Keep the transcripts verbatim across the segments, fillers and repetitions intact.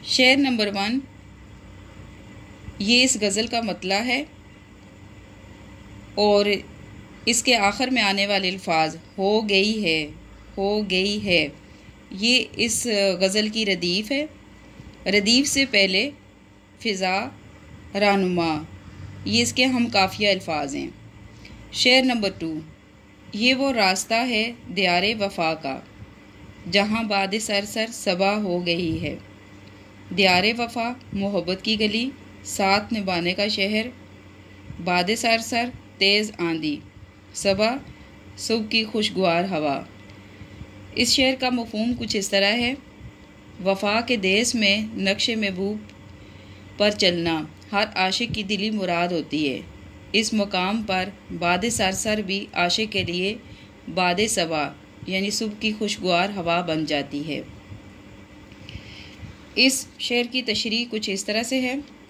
شعر number one, یہ اس غزل کا مطلع ہے اور اس کے آخر میں آنے والے الفاظ ہو گئی ہے، ہو گئی ہے، یہ اس غزل کی ردیف ہے۔ ردیف سے پہلے فضا، رہنما، یہ اس کے ہم قافیہ الفاظ ہیں۔ شعر نمبر ٹو، یہ وہ راستہ ہے دیار وفا کا، جہاں باد سر سر صبا ہو گئی ہے۔ دیار وفا محبت کی گلی، ساتھ نبھانے کا شہر، باد سر سر تیز آندھی، صبا صبح کی خوشگوار ہوا۔ اس شعر کا مفہوم کچھ اس طرح ہے: وفا کے دیس میں نقش محبوب پر چلنا ہر عاشق کی دلی مراد ہوتی ہے۔ اس مقام پر باد سر سر بھی عاشق کے لیے باد صبا یعنی صبح کی خوشگوار ہوا بن جاتی ہے۔ اس شعر کی تشریح کچھ اس طرح سے ہے۔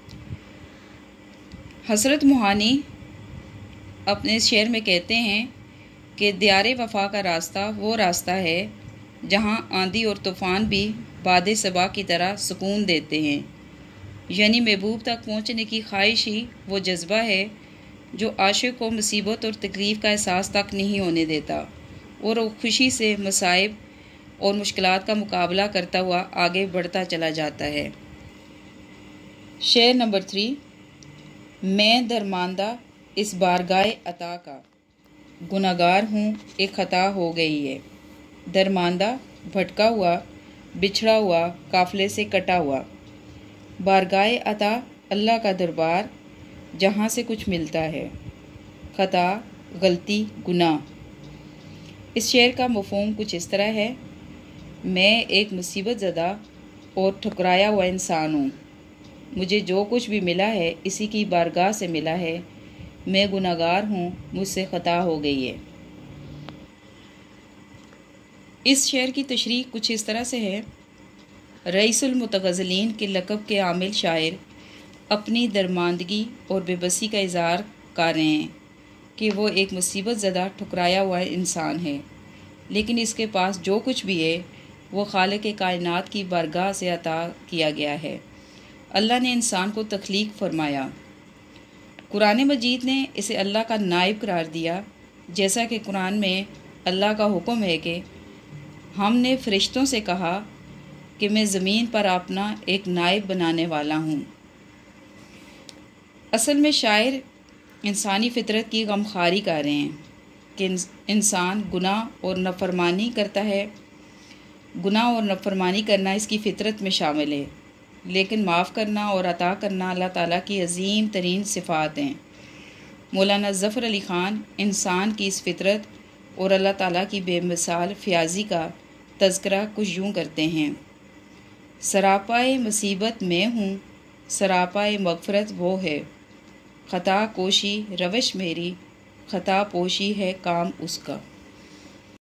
حضرت موہانی اپنے اس شعر میں کہتے ہیں کہ دیار وفا کا راستہ وہ راستہ ہے جہاں آندھی اور طوفان بھی باد صبا کی طرح سکون دیتے ہیں، یعنی محبوب تک پہنچنے کی خواہش ہی وہ جذبہ ہے جو عاشق کو مصیبت اور تکلیف کا احساس تک نہیں ہونے دیتا اور وہ خوشی سے مصائب اور مشکلات کا مقابلہ کرتا ہوا آگے بڑھتا چلا جاتا ہے۔ شعر نمبر تھری، میں درماندہ اس بارگاہ عطا کا، گنہگار ہوں ایک خطا ہو گئی ہے۔ درماندہ بھٹکا ہوا، بچھڑا ہوا، قافلے سے کٹا ہوا۔ بارگاہ عطا اللہ کا دربار جہاں سے کچھ ملتا ہے۔ خطا غلطی، گناہ۔ اس شعر کا مفہوم کچھ اس طرح ہے: میں ایک مصیبت زدہ اور ٹھکرایا ہوا انسان ہوں، مجھے جو کچھ بھی ملا ہے اسی کی بارگاہ سے ملا ہے، میں گنہگار ہوں، مجھ سے خطا ہو گئی ہے۔ اس شعر کی تشریح کچھ اس طرح سے ہے: رئیس المتغزلین کے لقب کے حامل شاعر اپنی درماندگی اور بے بسی کا اظہار کر رہے ہیں کہ وہ ایک مصیبت زدہ ٹھکرایا ہوا انسان ہے، لیکن اس کے پاس جو کچھ بھی ہے وہ خالق کائنات کی بارگاہ سے عطا کیا گیا ہے۔ اللہ نے انسان کو تخلیق فرمایا، قرآن مجید نے اسے اللہ کا نائب قرار دیا، جیسا کہ قرآن میں اللہ کا حکم ہے کہ ہم نے فرشتوں سے کہا کہ میں زمین پر اپنا ایک نائب بنانے والا ہوں۔ اصل میں شاعر انسانی فطرت کی غمخواری کر رہے ہیں کہ انسان گناہ اور نافرمانی کرتا ہے، گناہ اور نافرمانی کرنا اس کی فطرت میں شامل ہے، لیکن معاف کرنا اور عطا کرنا اللہ تعالیٰ کی عظیم ترین صفات ہیں۔ مولانا ظفر علی خان انسان کی اس فطرت اور اللہ تعالیٰ کی بے مثال فیاضی کا تذکرہ کچھ یوں کرتے ہیں: سراپائے مصیبت میں ہوں، سراپائے مغفرت وہ ہے، خطا کوشی روش میری، خطا پوشی ہے کام اس کا۔